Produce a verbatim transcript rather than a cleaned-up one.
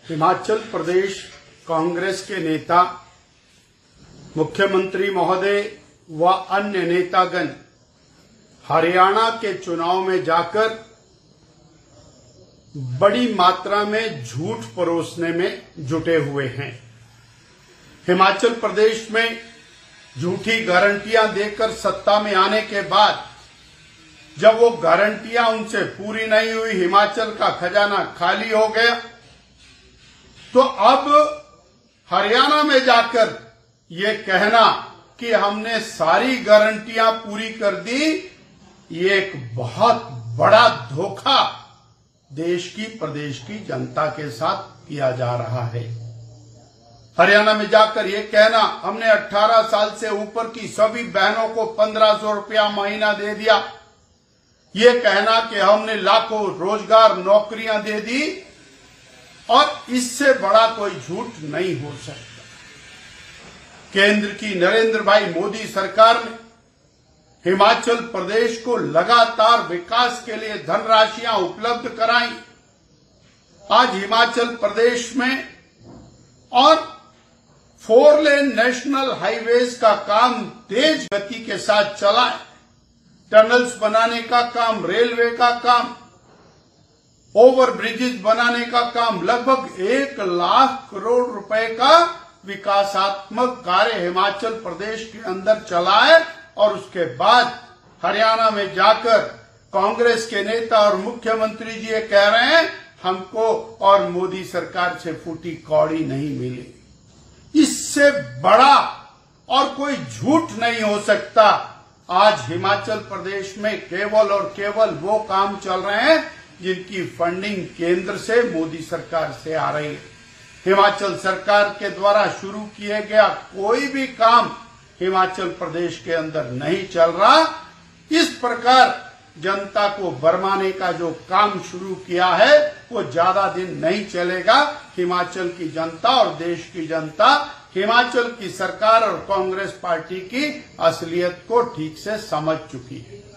हिमाचल प्रदेश कांग्रेस के नेता, मुख्यमंत्री महोदय व अन्य नेतागण हरियाणा के चुनाव में जाकर बड़ी मात्रा में झूठ परोसने में जुटे हुए हैं। हिमाचल प्रदेश में झूठी गारंटियां देकर सत्ता में आने के बाद जब वो गारंटियां उनसे पूरी नहीं हुई, हिमाचल का खजाना खाली हो गया, तो अब हरियाणा में जाकर ये कहना कि हमने सारी गारंटियां पूरी कर दी, ये एक बहुत बड़ा धोखा देश की, प्रदेश की जनता के साथ किया जा रहा है। हरियाणा में जाकर ये कहना हमने अठारह साल से ऊपर की सभी बहनों को पंद्रह सौ रुपया महीना दे दिया, ये कहना कि हमने लाखों रोजगार नौकरियां दे दी, और इससे बड़ा कोई झूठ नहीं हो सकता। केंद्र की नरेंद्र भाई मोदी सरकार ने हिमाचल प्रदेश को लगातार विकास के लिए धनराशियां उपलब्ध कराई। आज हिमाचल प्रदेश में और फोर लेन नेशनल हाईवेज का काम तेज गति के साथ चला है। टनल्स बनाने का काम, रेलवे का काम, ओवर ब्रिजेस बनाने का काम, लगभग एक लाख करोड़ रुपए का विकासात्मक कार्य हिमाचल प्रदेश के अंदर चला है। और उसके बाद हरियाणा में जाकर कांग्रेस के नेता और मुख्यमंत्री जी ये कह रहे हैं हमको और मोदी सरकार से फूटी कौड़ी नहीं मिली। इससे बड़ा और कोई झूठ नहीं हो सकता। आज हिमाचल प्रदेश में केवल और केवल वो काम चल रहे हैं जिनकी फंडिंग केंद्र से, मोदी सरकार से आ रही है। हिमाचल सरकार के द्वारा शुरू किया गया कोई भी काम हिमाचल प्रदेश के अंदर नहीं चल रहा। इस प्रकार जनता को भरमाने का जो काम शुरू किया है वो ज्यादा दिन नहीं चलेगा। हिमाचल की जनता और देश की जनता हिमाचल की सरकार और कांग्रेस पार्टी की असलियत को ठीक से समझ चुकी है।